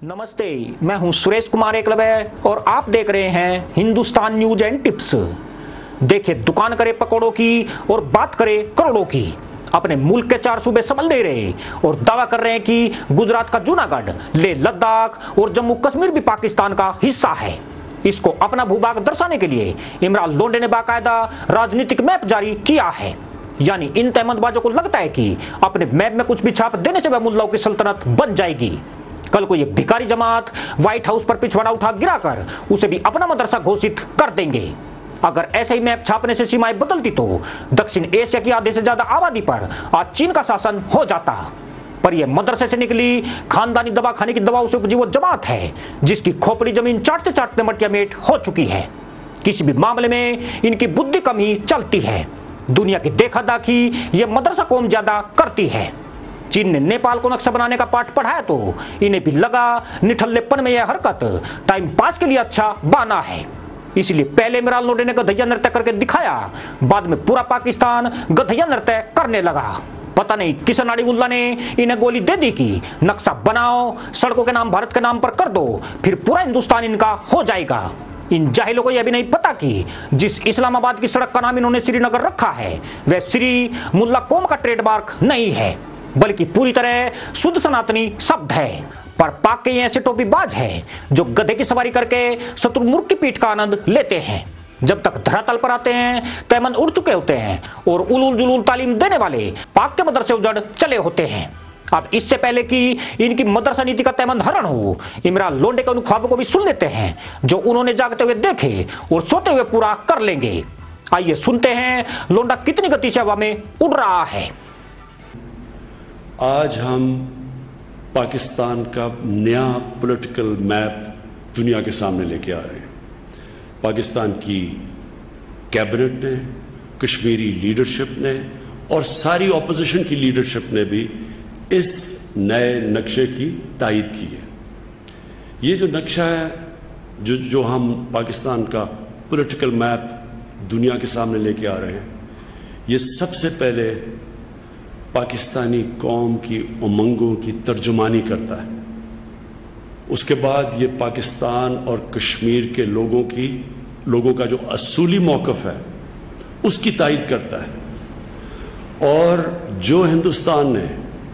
नमस्ते, मैं हूं सुरेश कुमार एकलव्य और आप देख रहे हैं हिंदुस्तान न्यूज एंड टिप्स। देखिए, दुकान करे पकौड़ों की और बात करे करोड़ों की। अपने मुल्क के 4 सूबे संभल दे रहे और दावा कर रहे हैं कि गुजरात का जूनागढ़, लेह लद्दाख और जम्मू कश्मीर भी पाकिस्तान का हिस्सा है। इसको अपना भूभाग दर्शाने के लिए इमरान लोंडे ने बाकायदा राजनीतिक मैप जारी किया है। यानी इन तहमतबाजों को लगता है कि अपने मैप में कुछ भी छाप देने से वह मुल्लाओं की सल्तनत बन जाएगी। कल को ये भिखारी जमात व्हाइट हाउस पर पिछवाड़ा उठा गिराकर उसे भी अपना मदरसा घोषित कर देंगे। अगर ऐसे ही मैप छापने से सीमाएं बदलती तो दक्षिण एशिया की आधे से ज्यादा आबादी पर आज चीन का शासन हो जाता। पर यह मदरसे से निकली खानदानी दवा खाने की दवाओं से उपजी वो जमात है जिसकी खोपड़ी जमीन चाटते चाटते मटिया मेट हो चुकी है। किसी भी मामले में इनकी बुद्धि कम ही चलती है। दुनिया की देखा दाखी ये मदरसा कौम ज्यादा करती है। चीन ने नेपाल को नक्शा बनाने का पाठ पढ़ाया तो इन्हें भी लगा निठल्लेपन में यह हरकत टाइम पास के लिए अच्छा बहाना है। इसलिए पहले इमरान लोंडे ने गधैया नृत्य करके दिखाया, बाद में पूरा पाकिस्तान गधैया नृत्य करने लगा। पता नहीं किस नाड़ीमुल्ला ने इन्हें गोली दे दी कि नक्शा बनाओ, सड़कों के नाम भारत के नाम पर कर दो, फिर पूरा हिंदुस्तान इनका हो जाएगा। इन जाहिलों को यह भी नहीं पता कि जिस इस्लामाबाद की सड़क का नाम इन्होंने श्रीनगर रखा है वह श्री मुल्ला कौम का ट्रेडमार्क नहीं है, बल्कि पूरी तरह शुद्ध सनातनी शब्द है। पर पाक के ऐसे टोपीबाज हैं जो गधे की सवारी करके शत्रुमुर्ग की पीठ का आनंद लेते हैं। जब तक धरातल पर आते हैं तैमन उड़ चुके होते हैं और उलूल जुलूल तालीम देने वाले पाक के मदरसे उजड़ चले होते हैं। अब इससे पहले कि इनकी मदरसा नीति का तैमन हरण हो, इमरान लोंडे के उन ख्वाबों को भी सुन लेते हैं जो उन्होंने जागते हुए देखे और सोते हुए पूरा कर लेंगे। आइए सुनते हैं लोंडा कितनी गति से हवा में उड़ रहा है। आज हम पाकिस्तान का नया पॉलिटिकल मैप दुनिया के सामने लेके आ रहे हैं। पाकिस्तान की कैबिनेट ने, कश्मीरी लीडरशिप ने और सारी ऑपोजिशन की लीडरशिप ने भी इस नए नक्शे की तायीद की है। ये जो नक्शा है जो हम पाकिस्तान का पॉलिटिकल मैप दुनिया के सामने लेके आ रहे हैं, ये सबसे पहले पाकिस्तानी कौम की उमंगों की तर्जुमानी करता है। उसके बाद ये पाकिस्तान और कश्मीर के लोगों का जो असूली मौक़िफ़ है उसकी तायीद करता है। और जो हिंदुस्तान ने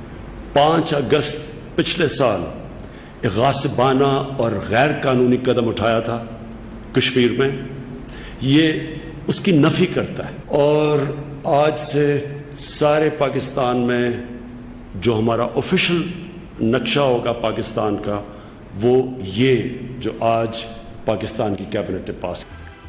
5 अगस्त पिछले साल एक गासिबाना और गैर कानूनी कदम उठाया था कश्मीर में, ये उसकी नफ़ी करता है। और आज से सारे पाकिस्तान में जो हमारा ऑफिशियल नक्शा होगा पाकिस्तान का, वो ये जो आज पाकिस्तान की कैबिनेट ने पास।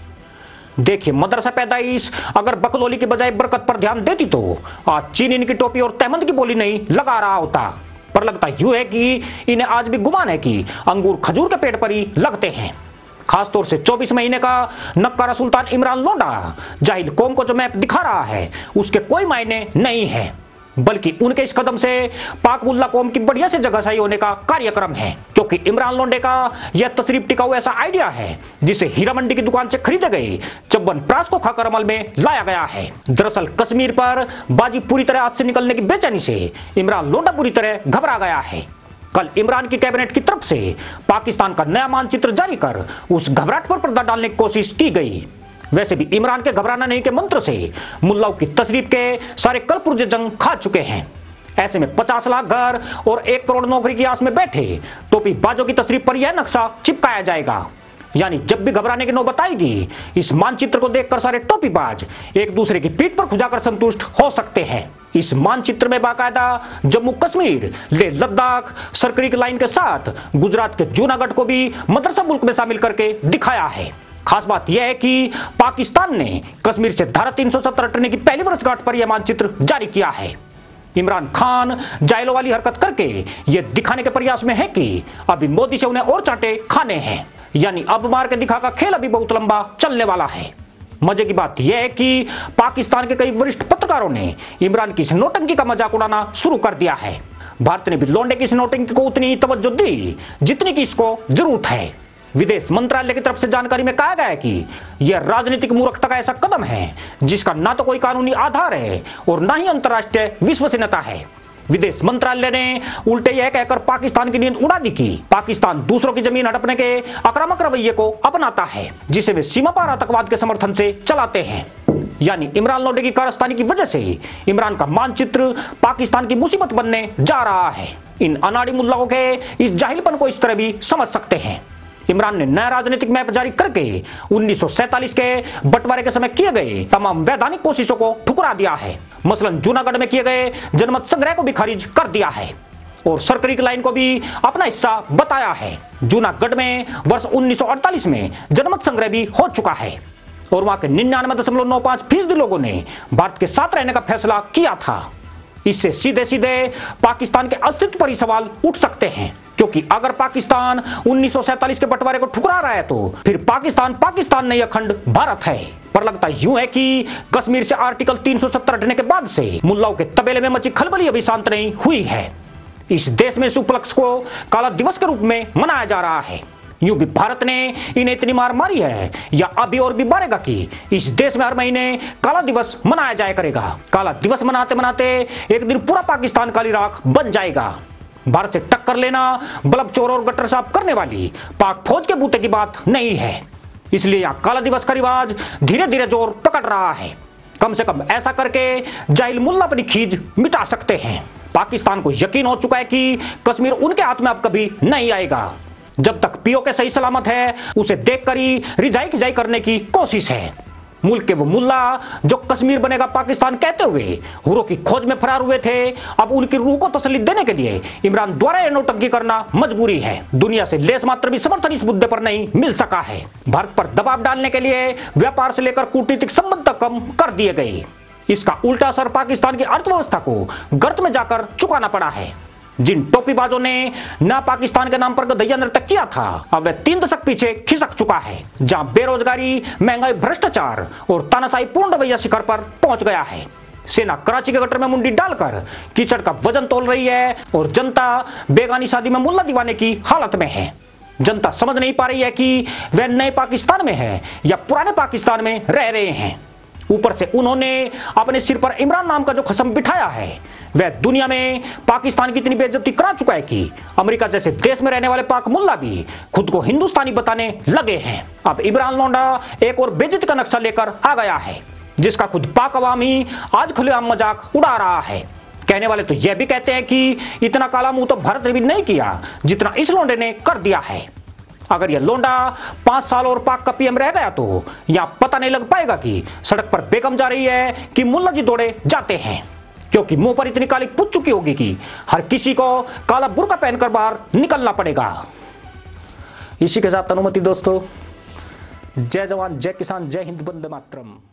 देखिए, मदरसा पैदाइश अगर बकलोली के बजाय बरकत पर ध्यान देती तो आज चीन इनकी टोपी और तहमद की बोली नहीं लगा रहा होता। पर लगता यूं है कि इन्हें आज भी गुमान है कि अंगूर खजूर के पेड़ पर ही लगते हैं। खासतौर से 24 महीने का नक्कारा सुल्तान इमरान लोंडा जाहिल कौम को जो मैप दिखा रहा है उसके कोई मायने नहीं है, बल्कि उनके इस कदम से पाक मुल्ला कौम की बढ़िया से जगहसाई होने का कार्यक्रम है। क्योंकि इमरान लोंडे का यह तशरीफ टिकाऊ ऐसा आइडिया है जिसे हीरा मंडी की दुकान से खरीदे गए च्यवनप्राश को खाकर अमल में लाया गया है। दरअसल कश्मीर पर बाजी पूरी तरह हाथ से निकलने की बेचैनी से इमरान लोंडा पूरी तरह घबरा गया है। कल इमरान की कैबिनेट की तरफ से पाकिस्तान का नया मानचित्र जारी कर उस घबराहट पर पर्दा डालने की कोशिश की गई। वैसे भी इमरान के घबराना नहीं के मंत्र से मुल्लाओं की तशरीफ के सारे कलपुर्जे जंग खा चुके हैं। ऐसे में 50 लाख घर और 1 करोड़ नौकरी की आस में बैठे टोपी बाजों की तशरीफ पर यह नक्शा चिपकाया जाएगा। यानी जब भी घबराने की नौबत आएगी, इस मानचित्र को देखकर सारे टोपीबाज एक दूसरे की पीठ पर खुजाकर संतुष्ट हो सकते हैं। इस मानचित्र में बाकायदा जम्मू कश्मीर, लेह लद्दाख, सरक्रीक लाइन के साथ गुजरात के जूनागढ़ को भी मदरसा मुल्क में शामिल करके दिखाया है। खास बात यह है कि पाकिस्तान ने कश्मीर से धारा 370 हटने की पहली वर्षगांठ पर यह मानचित्र जारी किया है। इमरान खान जायलों वाली हरकत करके यह दिखाने के प्रयास में है कि अभी मोदी से उन्हें और चांटे खाने हैं। यानी अब मार के दिखा का खेल अभी बहुत लंबा चलने वाला है। मजे की बात यह है कि पाकिस्तान के कई वरिष्ठ पत्रकारों ने इमरान की इस नौटंकी का मजाक उड़ाना शुरू कर दिया है। भारत ने भी लोंडे की इस नौटंकी को उतनी तवज्जो दी जितनी की इसको जरूरत है। विदेश मंत्रालय की तरफ से जानकारी में कहा गया है कि यह राजनीतिक मूर्खता का ऐसा कदम है जिसका ना तो कोई कानूनी आधार है और ना ही अंतर्राष्ट्रीय विश्वसनीयता है। विदेश मंत्रालय ने उल्टे यह कहकर पाकिस्तान की नींद उड़ा दी कि पाकिस्तान दूसरों की जमीन हड़पने के आक्रामक रवैये को अपनाता है जिसे वे सीमा पार आतंकवाद के समर्थन से चलाते हैं। यानी इमरान लोंडे की कारस्तानी की वजह से इमरान का मानचित्र पाकिस्तान की मुसीबत बनने जा रहा है। इन अनाड़ी मुल्लाओं के इस जाहिलपन को इस तरह भी समझ सकते हैं। इमरान ने नया राजनीतिक मैप जारी करके 1947 के बंटवारे के समय किए गए तमाम वैधानिक कोशिशों को ठुकरा दिया है। मसलन जूनागढ़ में किए गए जनमत संग्रह को भी खारिज कर दिया है और सरकरी लाइन को भी अपना हिस्सा बताया है। जूनागढ़ में वर्ष 1948 में जनमत संग्रह भी हो चुका है और वहां के 99.95% लोगों ने भारत के साथ रहने का फैसला किया था। इससे सीधे सीधे पाकिस्तान के अस्तित्व पर ही सवाल उठ सकते हैं, क्योंकि अगर पाकिस्तान 1947 के बंटवारे को ठुकरा रहा है तो फिर पाकिस्तान नहीं अखंड भारत है। पर लगता यूं है कि कश्मीर से आर्टिकल 370 हटने के बाद से मुल्लाओं के तबेले में मची खलबली अभी शांत नहीं हुई है। इस देश में इस उपलक्ष्य को काला दिवस के रूप में मनाया जा रहा है। यूं भी भारत ने इन्हें इतनी मार मारी है या अभी और भी मारेगा कि इस देश में हर महीने काला दिवस मनाया जाया करेगा। काला दिवस मनाते मनाते एक दिन पूरा पाकिस्तान काली राख बन जाएगा। भारत से टक्कर लेना बलब चोर और गटर साफ करने वाली पाक फौज के बूते की बात नहीं है। इसलिए यहां काला दिवस का रिवाज धीरे धीरे जोर पकड़ रहा है। कम से कम ऐसा करके जाहिल मुल्ला अपनी खीज मिटा सकते हैं। पाकिस्तान को यकीन हो चुका है कि कश्मीर उनके हाथ में अब कभी नहीं आएगा। जब तक पीओके सही सलामत है उसे देखकर ही रिजाई खिजाई करने की कोशिश है। मुल्क के वो मुल्ला जो कश्मीर बनेगा पाकिस्तान कहते हुए हुरों की खोज में फरार हुए थे, अब उनकी रूह को तसल्ली देने के लिए इमरान द्वारा यह नौटंकी करना मजबूरी है। दुनिया से लेस मात्र भी समर्थन इस मुद्दे पर नहीं मिल सका है। भारत पर दबाव डालने के लिए व्यापार से लेकर कूटनीतिक संबंध तक कम कर दिए गए। इसका उल्टा असर पाकिस्तान की अर्थव्यवस्था को गर्त में जाकर चुकाना पड़ा है। जिन टोपीबाजों ने ना पाकिस्तान के नाम पर गधैया नृत्य किया था, अब वह 3 दशक पीछे खिसक चुका है, जहां बेरोजगारी, महंगाई, भ्रष्टाचार और तानाशाही पूर्ण रवैया शिखर पर पहुंच गया है। सेना कराची के गटर में मुंडी डालकर कीचड़ का वजन तोल रही है और जनता बेगानी शादी में मुल्ला दीवाने की हालत में है। जनता समझ नहीं पा रही है कि वह नए पाकिस्तान में है या पुराने पाकिस्तान में रह रहे हैं। ऊपर से उन्होंने अपने सिर पर इमरान नाम का जो खसम बिठाया है, वह दुनिया में पाकिस्तान की इतनी बेइज्जती करा चुका है कि अमेरिका जैसे देश में रहने वाले पाक मुल्ला भी खुद को हिंदुस्तानी बताने लगे हैं। अब इमरान लोंडा एक और बेइज्जती का नक्शा लेकर आ गया है, जिसका खुद पाक अवाम ही आज खुलेआम मजाक उड़ा रहा है। कहने वाले तो यह भी कहते हैं कि इतना काला मुंह तो भारत ने भी नहीं किया जितना इस लोंडे ने कर दिया है। अगर यह लोंडा 5 साल और पाक का पीएम रह गया तो यह पता नहीं लग पाएगा कि सड़क पर बेगम जा रही है कि मुल्ला जी दौड़े जाते हैं, क्योंकि मुंह पर इतनी काली पुत चुकी होगी कि हर किसी को काला बुर्का पहनकर बाहर निकलना पड़ेगा। इसी के साथ अनुमति दोस्तों, जय जवान, जय किसान, जय हिंद, वंदे मातरम।